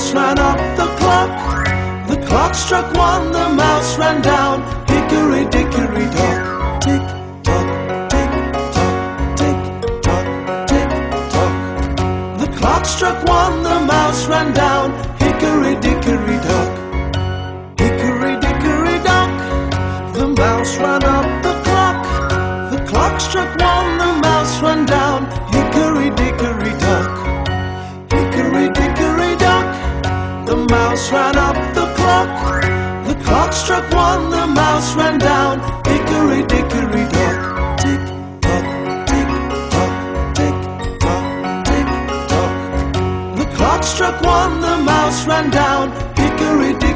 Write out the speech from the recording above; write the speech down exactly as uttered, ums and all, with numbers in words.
mouse ran up the clock. The clock struck one, the mouse ran down. Hickory dickory dock. Tick tock, tick tock, tick tock, tick tock. The clock struck one, the mouse ran down. Hickory dickory dock. Hickory dickory dock. The mouse ran up the clock. The clock struck one, the mouse ran down. Hickory dickory dock. Hickory dickory dock. The mouse ran up the clock. The clock struck one, the mouse ran down. Hickory dickory dock. Tick tock, tick tock, tick tock, tick tock. The clock struck one, the mouse ran down. Hickory dickory